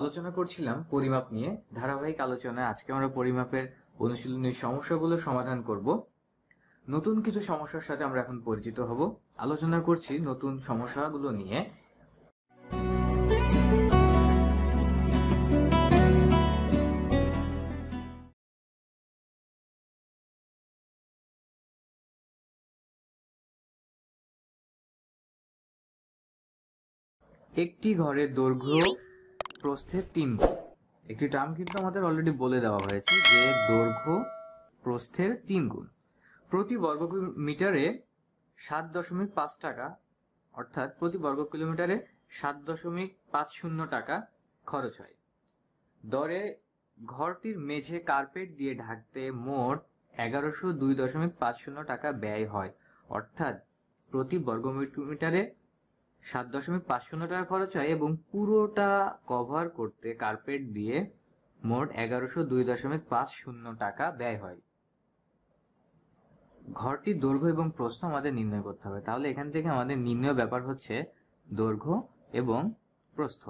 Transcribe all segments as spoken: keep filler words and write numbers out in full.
আলোচনা করছিলাম পরিমাপ নিয়ে। ধারাবাহিক আলোচনায় আজকে আমরা পরিমাপের অনুশীলনী সমস্যাগুলো সমাধান করব। নতুন কিছু সমস্যার সাথে আমরা এখন পরিচিত হব। আলোচনা করছি নতুন সমস্যাগুলো নিয়ে। একটি ঘরের দৈর্ঘ্য প্রস্থের তিন গুণ। একটি টার্ম কিন্তু আমাদের অলরেডি বলে দেওয়া হয়েছে যে দৈর্ঘ্য প্রস্থের তিন গুণ। প্রতি বর্গ মিটারে সাত দশমিক পাঁচ টাকা, অর্থাৎ প্রতি বর্গ কিলোমিটারে সাত দশমিক পাঁচ শূন্য টাকা খরচ হয়। দরে ঘরটির মেঝে কার্পেট দিয়ে ঢাকতে মোট এগারোশো দুই দশমিক পাঁচ শূন্য টাকা ব্যয় হয়, অর্থাৎ প্রতি বর্গ মিটারে সাত দশমিক পাঁচ শূন্য টাকা খরচ হয় এবং পুরোটা কভার করতে কার্পেট দিয়ে মোট এগারোশো দুই দশমিক পাঁচ শূন্য টাকা ব্যয় হয়। ঘরটির দৈর্ঘ্য এবং প্রস্থ আমাদের নির্ণয় করতে হবে। তাহলে এখান থেকে আমাদের নির্ণয় ব্যাপার হচ্ছে দৈর্ঘ্য এবং প্রস্থ।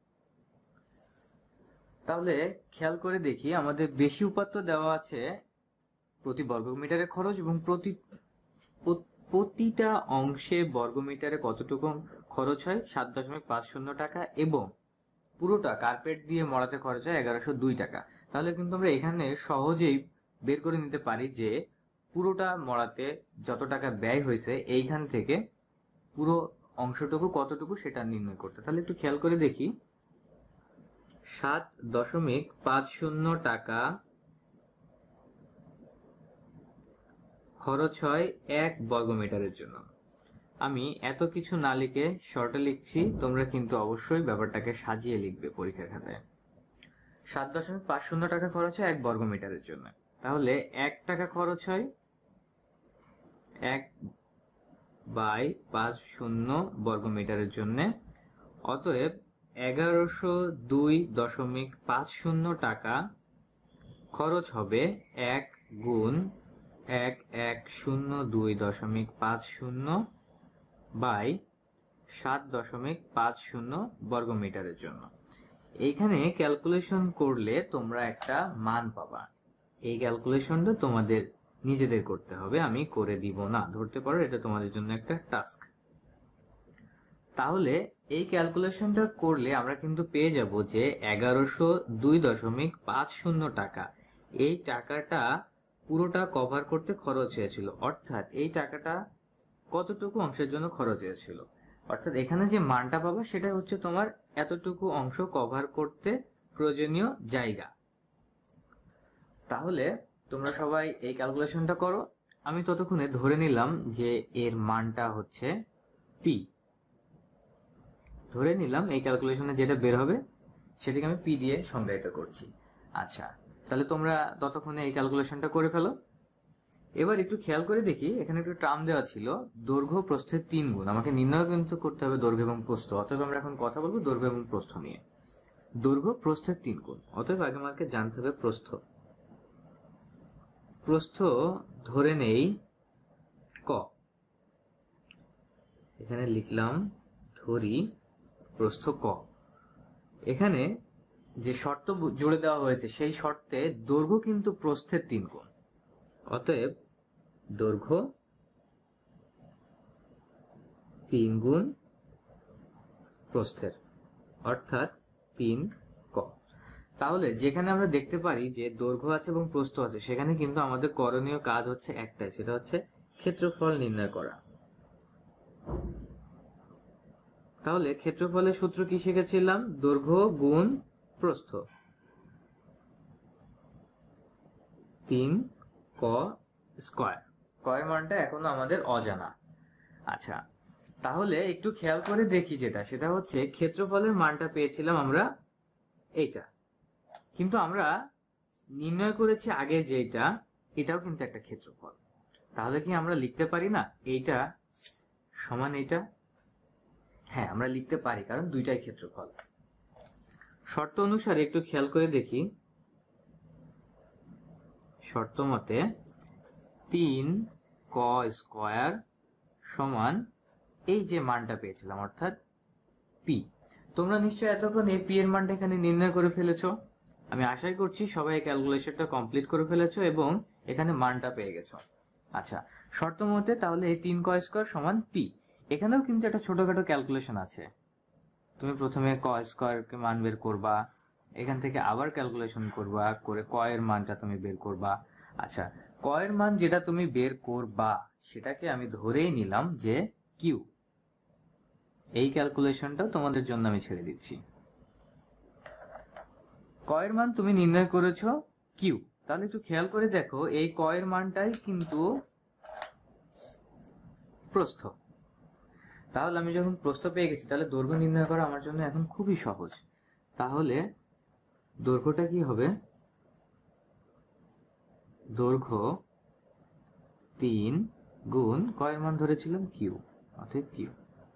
তাহলে খেয়াল করে দেখি, আমাদের বেশি উপাত্ত দেওয়া আছে প্রতি বর্গমিটারে খরচ এবং প্রতি প্রতিটা অংশে বর্গমিটারে কতটুকু খরচ হয় সাত দশমিক পাঁচ শূন্য টাকা এবং পুরোটা কার্পেট দিয়ে মরাতে খরচ হয় এগারোশো দুই টাকা। তাহলে কিন্তু আমরা এখানে সহজেই বের করে নিতে পারি যে পুরোটা মরাতে যত টাকা ব্যয় হয়েছে এইখান থেকে পুরো অংশটুকু কতটুকু সেটা নির্ণয় করতে। তাহলে একটু খেয়াল করে দেখি, সাত দশমিক পাঁচ শূন্য টাকা খরচ হয় এক বর্গমিটারের জন্য। আমি এত কিছু না লিখে শর্টে লিখছি, তোমরা কিন্তু অবশ্যই ব্যাপারটাকে সাজিয়ে লিখবে পরীক্ষার খাতায়। সাত দশমিক পাঁচ শূন্য টাকা খরচ হয় এক বর্গমিটারের জন্য। তাহলে এক টাকা খরচ হয় এক বাই পাঁচ শূন্য বর্গমিটারের জন্য। অতএব এগারোশো দুই দশমিক পাঁচ শূন্য টাকা খরচ হবে এক গুণ এক এক শূন্য দুই দশমিক পাঁচ শূন্য বাই সাত দশমিক পাঁচ শূন্য বর্গমিটারের জন্য। এইখানে ক্যালকুলেশন করলে তোমরা একটা মান পাবা। এই ক্যালকুলেশনটা তোমাদের নিজেদের করতে হবে, আমি করে দিব না, ধরতে পারো এটা তোমাদের জন্য একটা টাস্ক। তাহলে এই ক্যালকুলেশনটা করলে আমরা কিন্তু পেয়ে যাব যে এগারোশো দুই দশমিক পাঁচ শূন্য টাকা, এই টাকাটা পুরোটা কভার করতে খরচ হয়েছিল, অর্থাৎ এই টাকাটা কতটুকু অংশের জন্য খরচ হয়েছিল। অর্থাৎ এখানে যে মানটা পাবা সেটা হচ্ছে তোমার এতটুকু অংশ কভার করতে প্রয়োজনীয় জায়গা। তাহলে তোমরা সবাই এই ক্যালকুলেশনটা করো। আমি ততক্ষণে ধরে নিলাম যে এর মানটা হচ্ছে পি। ধরে নিলাম এই ক্যালকুলেশনে যেটা বের হবে সেটাকে আমি পি দিয়ে সংজ্ঞায়িত করছি। আচ্ছা, তাহলে তোমরা ততক্ষণে এই ক্যালকুলেশনটা করে ফেলো। এবার একটু খেয়াল করে দেখি, এখানে একটু টার্ম দেওয়া ছিল দৈর্ঘ্য প্রস্থের তিন গুণ। আমাকে নির্ণয় কিন্তু করতে হবে দৈর্ঘ্য এবং প্রস্থ। অতএব আমরা এখন কথা বলবো দৈর্ঘ্য এবং প্রস্থ নিয়ে। দৈর্ঘ্য প্রস্থের তিন গুণ, অতএব আগে আমাকে জানতে হবে প্রস্থ। প্রস্থ ধরে নেই ক, এখানে লিখলাম ধরি প্রস্থ ক। এখানে যে শর্ত জুড়ে দেওয়া হয়েছে সেই শর্তে দৈর্ঘ্য কিন্তু প্রস্থের তিন গুণ। অতএব দৈর্ঘ্য তিন গুণ প্রস্থের, অর্থাৎ তিন ক। তাহলে যেখানে আমরা দেখতে পারি যে দৈর্ঘ্য আছে এবং প্রস্থ আছে, সেখানে কিন্তু আমাদের করণীয় কাজ হচ্ছে একটাই, সেটা হচ্ছে ক্ষেত্রফল নির্ণয় করা। তাহলে ক্ষেত্রফলের সূত্র কি শিখেছিলাম? দৈর্ঘ্য গুণ প্রস্থ, তিন ক স্কয়ার। কয়ের মানটা এখনো আমাদের অজানা। আচ্ছা, তাহলে একটু খেয়াল করে দেখি, যেটা সেটা হচ্ছে ক্ষেত্রফলের মানটা পেয়েছিলাম আমরা এইটা, কিন্তু আমরা নির্ণয় করেছি আগে যেটা, এটাও কিন্তু একটা ক্ষেত্রফল। তাহলে কি আমরা লিখতে পারি না এইটা সমান এইটা? হ্যাঁ, আমরা লিখতে পারি, কারণ দুইটাই ক্ষেত্রফল। শর্ত অনুসারে একটু খেয়াল করে দেখি, শর্ত মতে তিন ক স্কয়ার সমান এই যে মানটা পেয়েছিলাম অর্থাৎ পি। তোমরা নিশ্চয়ই এতক্ষণ এই পি এর মানটা এখানে নির্ণয় করে ফেলেছো। আমি আশাই করছি সবাই ক্যালকুলেশনটা কমপ্লিট করে ফেলেছো এবং এখানে মানটা পেয়ে গেছো। আচ্ছা, শর্ত মতে তাহলে এই তিন ক স্কয়ার সমান পি। এখানেও কিন্তু একটা ছোটখাটো ক্যালকুলেশন আছে। তুমি প্রথমে ক স্কয়ার কে মান বের করবা, এখান থেকে আবার ক্যালকুলেশন করবা, করে ক এর মানটা তুমি বের করবা। আচ্ছা, ক এর মান যেটা তুমি বের করবা সেটাকে আমি ধরেই নিলাম যে কিউ। এই ক্যালকুলেশনটাও তোমাদের জন্য আমি ছেড়ে দিচ্ছি। ক এর মান তুমি নির্ণয় করেছো কিউ, তাহলে একটু খেয়াল করে দেখো এই ক এর মানটাই কিন্তু প্রস্থ। তাহলে আমি যখন প্রস্থ পেয়ে গেছি তাহলে দৈর্ঘ্য নির্ণয় করা আমার জন্য এখন খুবই সহজ। তাহলে দৈর্ঘ্যটা কি হবে? দৈর্ঘ্য তিন গুণ ক এর মান ধরেছিলাম কিউ, অর্থাৎ কিউ।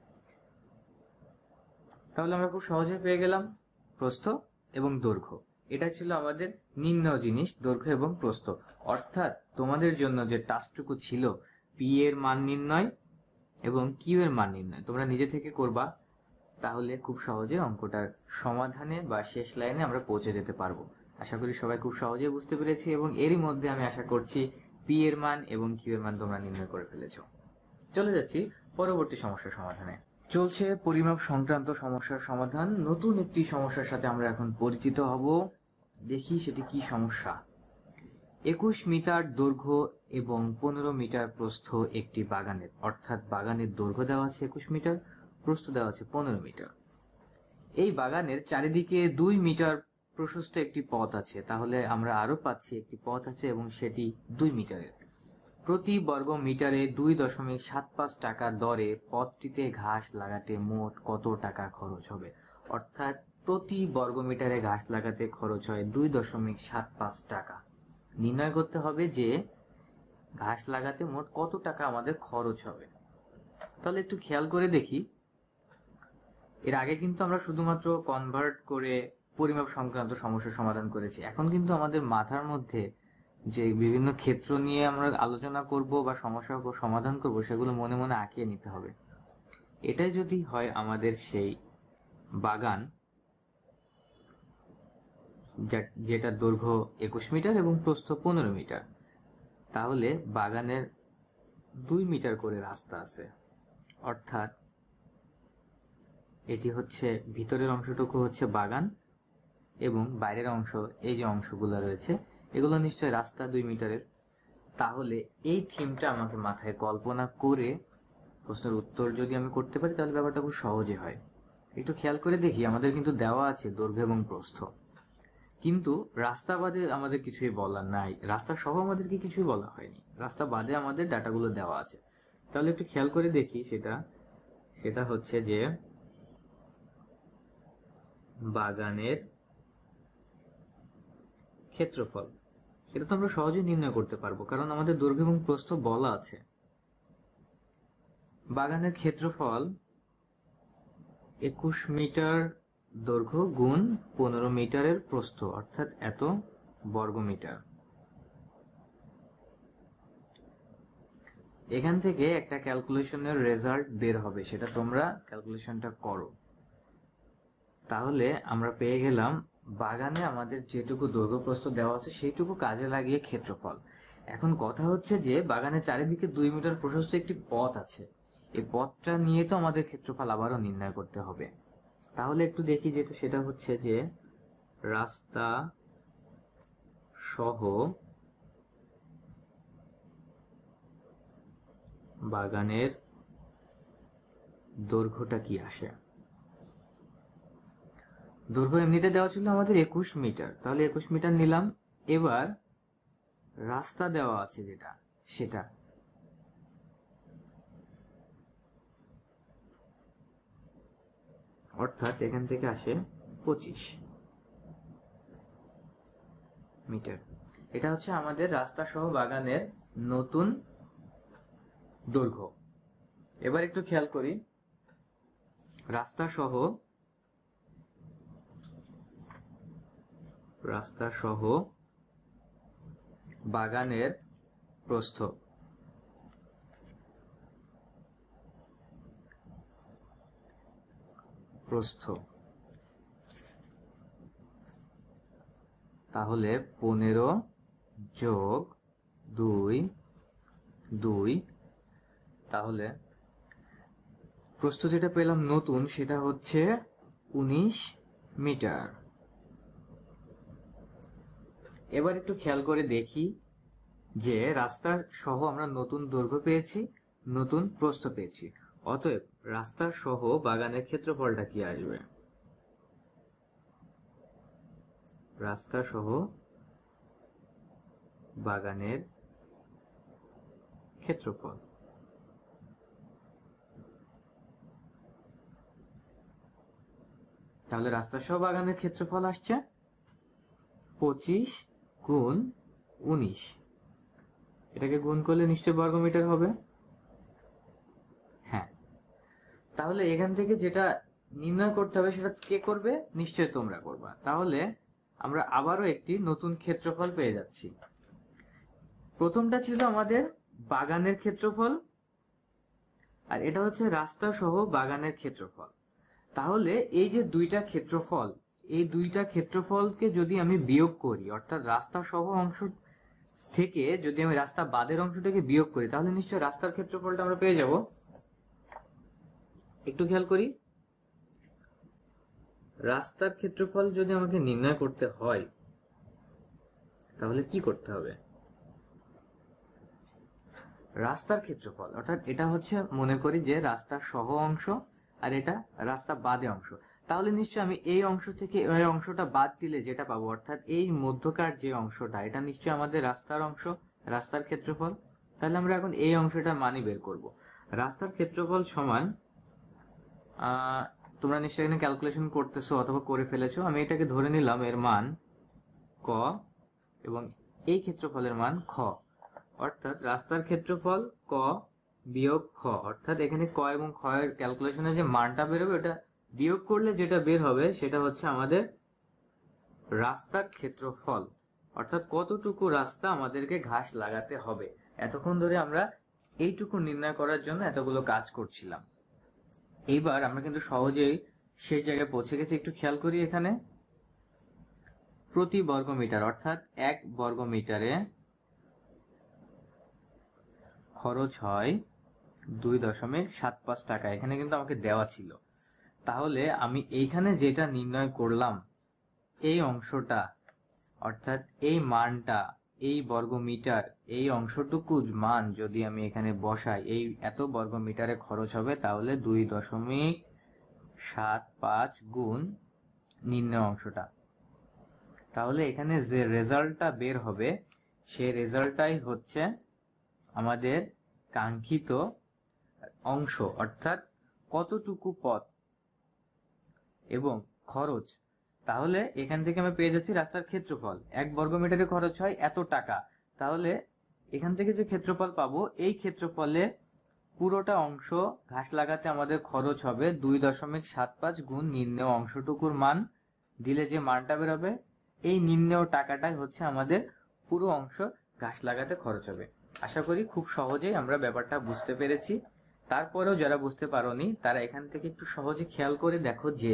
তাহলে আমরা খুব সহজে পেয়ে গেলাম প্রস্থ এবং দৈর্ঘ্য। এটা ছিল আমাদের নির্ণয় জিনিস, দৈর্ঘ্য এবং প্রস্থ। অর্থাৎ তোমাদের জন্য যে টাস্কটুকু ছিল পি এর মান নির্ণয় এবং কিউ এর মান নির্ণয়, তোমরা নিজে থেকে করবা। তাহলে খুব সহজে অঙ্কটার সমাধানে বা শেষ লাইনে আমরা পৌঁছে যেতে পারবো। আশা করি সবাই খুব সহজে বুঝতে পেরেছি এবং এরই মধ্যে আমি আশা করছি পি এর মান এবং কিউ এর মান তোমরা নির্ণয় করে ফেলেছো। চলে যাচ্ছি পরবর্তী সমস্যার সমাধানে। চলছে পরিমাপ সংক্রান্ত সমস্যার সমাধান। নতুন একটি সমস্যার সাথে আমরা এখন পরিচিত হব। দেখি সেটি কি সমস্যা। একুশ মিটার দৈর্ঘ্য এবং পনেরো মিটার প্রস্থ একটি বাগানের, অর্থাৎ বাগানের দৈর্ঘ্য দেওয়া আছে একুশ মিটার, প্রস্থ দেওয়া আছে পনেরো মিটার। এই বাগানের চারিদিকে দুই মিটার প্রশস্ত একটি পথ আছে। তাহলে আমরা আরো পাচ্ছি একটি পথ আছে এবং সেটি দুই মিটারের। প্রতি বর্গ মিটারে দুই দশমিক সাত পাঁচ টাকা দরে পথটিতে ঘাস লাগাতে মোট কত টাকা খরচ হবে? অর্থাৎ প্রতি বর্গ মিটারে ঘাস লাগাতে খরচ হয় দুই দশমিক সাত পাঁচ টাকা। নির্ণয় করতে হবে যে ঘাস লাগাতে মোট কত টাকা আমাদের খরচ হবে। তাহলে একটু খেয়াল করে দেখি, এর আগে কিন্তু আমরা শুধুমাত্র কনভার্ট করে পরিমাপ সংক্রান্ত সমস্যার সমাধান করেছি। এখন কিন্তু আমাদের মাথার মধ্যে যে বিভিন্ন ক্ষেত্র নিয়ে আমরা আলোচনা করব বা সমস্যা সমাধান করব সেগুলো মনে মনে আঁকিয়ে নিতে হবে। এটাই যদি হয় আমাদের সেই বাগান যেটা দৈর্ঘ্য একুশ মিটার এবং প্রস্থ পনেরো মিটার, তাহলে বাগানের দুই মিটার করে রাস্তা আছে। অর্থাৎ এটি হচ্ছে ভিতরের অংশটুকু হচ্ছে বাগান এবং বাইরের অংশ এই যে অংশগুলো রয়েছে এগুলো নিশ্চয় রাস্তা দুই মিটারের। তাহলে এই থিমটা আমাকে মাথায় কল্পনা করে প্রশ্নের উত্তর যদি আমি করতে পারি তাহলে ব্যাপারটা খুব সহজে হয়। একটু খেয়াল করে দেখি, আমাদের কিন্তু দেওয়া আছে দৈর্ঘ্য এবং প্রস্থ, কিন্তু রাস্তা বাদে আমাদের কিছুই বলা নাই। রাস্তা সহ আমাদেরকে কিছুই বলা হয়নি, রাস্তা বাদে আমাদের ডাটাগুলো দেওয়া আছে। তাহলে একটু খেয়াল করে দেখি, সেটা সেটা হচ্ছে যে বাগানের ক্ষেত্রফল। এটা তো আমরা সহজেই নির্ণয় করতে পারবো কারণ আমাদের দৈর্ঘ্য এবং প্রস্থ বলা আছে। বাগানের ক্ষেত্রফল একুশ মিটার দৈর্ঘ্য গুণ পনেরো মিটারের প্রস্থ, অর্থাৎ এত বর্গ মিটার। এখান থেকে একটা ক্যালকুলেশনের রেজাল্ট বের হবে, সেটা তোমরা ক্যালকুলেশনটা করো। তাহলে আমরা পেয়ে গেলাম বাগানে আমাদের যেটুকু দৈর্ঘ্য প্রস্থ দেওয়া আছে সেইটুকু কাজে লাগিয়ে ক্ষেত্রফল। এখন কথা হচ্ছে যে বাগানের চারিদিকে দুই মিটার প্রশস্ত একটি পথ আছে, এই পথটা নিয়ে তো আমাদের ক্ষেত্রফল আবারও নির্ণয় করতে হবে। তাহলে একটু দেখি, যেটা সেটা হচ্ছে যে রাস্তা সহ বাগানের দৈর্ঘ্যটা কি আসে। দৈর্ঘ্য এমনিতে দেওয়া ছিল আমাদের একুশ মিটার, তাহলে একুশ মিটার নিলাম। এবার রাস্তা দেওয়া আছে যেটা, সেটা অর্থাৎ এখান থেকে আসে পঁচিশ মিটার। এটা হচ্ছে আমাদের রাস্তা সহ বাগানের নতুন দৈর্ঘ্য। এবার একটু খেয়াল করি, রাস্তা সহ রাস্তা সহ বাগানের প্রস্থ। প্রস্থ তাহলে পনেরো যোগ দুই দুই, তাহলে প্রস্থ যেটা পেলাম নতুন সেটা হচ্ছে উনিশ মিটার। এবার একটু খেয়াল করে দেখি যে রাস্তা সহ আমরা নতুন দৈর্ঘ্য পেয়েছি, নতুন প্রস্থ পেয়েছি। অতএব রাস্তা সহ বাগানের ক্ষেত্রফলটা কি আসবে? রাস্তা সহ বাগানের ক্ষেত্রফল, তাহলে রাস্তা সহ বাগানের ক্ষেত্রফল আসছে পঁচিশ গুণ উনিশ। এটাকে গুণ করলে নিশ্চয় বর্গমিটার হবে। হ্যাঁ, তাহলে এখান থেকে যেটা নির্ণয় করতে হবে সেটা কে করবে? নিশ্চয় তোমরা করবা। তাহলে আমরা আবারও একটি নতুন ক্ষেত্রফল পেয়ে যাচ্ছি। প্রথমটা ছিল আমাদের বাগানের ক্ষেত্রফল, আর এটা হচ্ছে রাস্তা সহ বাগানের ক্ষেত্রফল। তাহলে এই যে দুইটা ক্ষেত্রফল, এই দুইটা ক্ষেত্রফলকে যদি আমি বিয়োগ করি, অর্থাৎ রাস্তা সহ অংশ থেকে যদি আমি রাস্তা বাদের অংশটাকে বিয়োগ করি, তাহলে নিশ্চয় রাস্তার ক্ষেত্রফলটা আমরা পেয়ে যাব। একটু খেয়াল করি, রাস্তার ক্ষেত্রফল যদি আমাকে নির্ণয় করতে হয় তাহলে কি করতে হবে? রাস্তার ক্ষেত্রফল অর্থাৎ এটা হচ্ছে, মনে করি যে রাস্তা সহ অংশ আর এটা রাস্তা বাদে অংশ। তাহলে নিশ্চয় আমি এই অংশ থেকে এই অংশটা বাদ দিলে যেটা পাবো, অর্থাৎ এই মধ্যকার যে অংশটা, এটা নিশ্চয় আমাদের রাস্তার অংশ, রাস্তার ক্ষেত্রফল। তাহলে আমরা এখন এই অংশটার মানই বের করব। রাস্তার ক্ষেত্রফল সমান, আহ তোমরা নিশ্চয় এখানে ক্যালকুলেশন করতেছো অথবা করে ফেলেছো। আমি এটাকে ধরে নিলাম এর মান ক এবং এই ক্ষেত্রফলের মান খ, অর্থাৎ রাস্তার ক্ষেত্রফল ক বিয়োগ খ, অর্থাৎ এখানে ক এবং খ এর ক্যালকুলেশনে যে মানটা বেরোবে ওটা বিয়োগ করলে যেটা বের হবে সেটা হচ্ছে আমাদের রাস্তার ক্ষেত্রফল, অর্থাৎ কতটুকু রাস্তা আমাদেরকে ঘাস লাগাতে হবে। এতক্ষণ ধরে আমরা এইটুকু নির্ণয় করার জন্য এতগুলো কাজ করছিলাম। এইবার আমরা কিন্তু সহজেই শেষ জায়গায় পৌঁছে গেছি। একটু খেয়াল করি, এখানে প্রতি বর্গ মিটার অর্থাৎ এক বর্গ মিটারে খরচ হয় দুই দশমিক সাত পাঁচ টাকা, এখানে কিন্তু আমাকে দেওয়া ছিল। তাহলে আমি এইখানে যেটা নির্ণয় করলাম, এই অংশটা অর্থাৎ এই মানটা, এই বর্গ মিটার, এই অংশটুকু মান যদি আমি এখানে বসাই, এই এত বর্গ মিটারে খরচ হবে, তাহলে দুই দশমিক সাত পাঁচ গুণ নির্ণয় অংশটা। তাহলে এখানে যে রেজাল্টটা বের হবে সেই রেজাল্টটাই হচ্ছে আমাদের কাঙ্ক্ষিত অংশ, অর্থাৎ কতটুকু পথ এবং খরচ। তাহলে এখান থেকে আমি পেয়ে যাচ্ছি রাস্তার ক্ষেত্রফল, এক বর্গ মিটারে খরচ হয় এত টাকা। তাহলে এখান থেকে যে ক্ষেত্রফল পাবো, এই ক্ষেত্রফলে পুরোটা অংশ ঘাস লাগাতে আমাদের খরচ হবে দুই দশমিক সাত পাঁচ গুণ নির্ণেয় অংশটুকুর মান দিলে যে মানটা বেরোবে, এই নির্ণেয় টাকাটাই হচ্ছে আমাদের পুরো অংশ ঘাস লাগাতে খরচ হবে। আশা করি খুব সহজেই আমরা ব্যাপারটা বুঝতে পেরেছি। তারপরেও যারা বুঝতে পারোনি তারা এখান থেকে একটু সহজে খেয়াল করে দেখো যে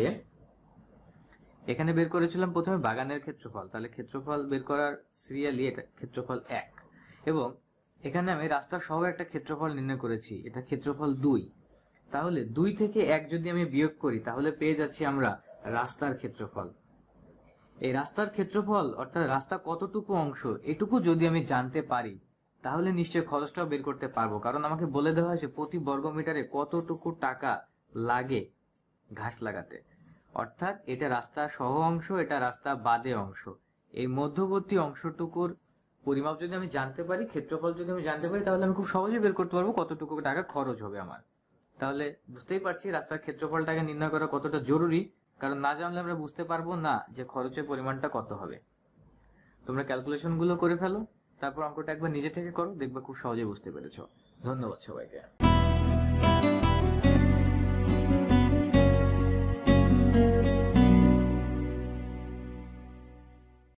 এখানে বের করেছিলাম প্রথমে বাগানের ক্ষেত্রফল, তাহলে ক্ষেত্রফল বের করার সিরিয়ালি এটা ক্ষেত্রফল এক, এবং এখানে আমি রাস্তা সহ একটা ক্ষেত্রফল নির্ণয় করেছি, এটা ক্ষেত্রফল দুই। তাহলে দুই থেকে এক যদি আমি বিয়োগ করি তাহলে পেয়ে যাচ্ছি আমরা রাস্তার ক্ষেত্রফল। এই রাস্তার ক্ষেত্রফল অর্থাৎ রাস্তা কতটুকু অংশ, এটুকু যদি আমি জানতে পারি তাহলে নিশ্চয়ই খরচটাও বের করতে পারবো, কারণ আমাকে বলে দেওয়া হয়েছে প্রতি বর্গ মিটারে কতটুকু টাকা লাগে ঘাস লাগাতে। অর্থাৎ এটা রাস্তা সহ অংশ, এটা রাস্তা বাদে অংশ। এই মধ্যবর্তী অংশটুকুর পরিমাপ যদি আমি জানতে পারি, ক্ষেত্রফল যদি আমি জানতে পারি, তাহলে আমি খুব সহজেই বের করতে পারবো কতটুকু টাকা খরচ হবে আমার। তাহলে বুঝতেই পারছি রাস্তার ক্ষেত্রফলটাকে নির্ণয় করা কতটা জরুরি, কারণ না জানলে আমরা বুঝতে পারবো না যে খরচের পরিমাণটা কত হবে। তোমরা ক্যালকুলেশন গুলো করে ফেলো, তারপর অঙ্কটা একবার নিজে থেকে করো, দেখবে খুব সহজে বুঝতে পেরেছো। ধন্যবাদ সবাইকে।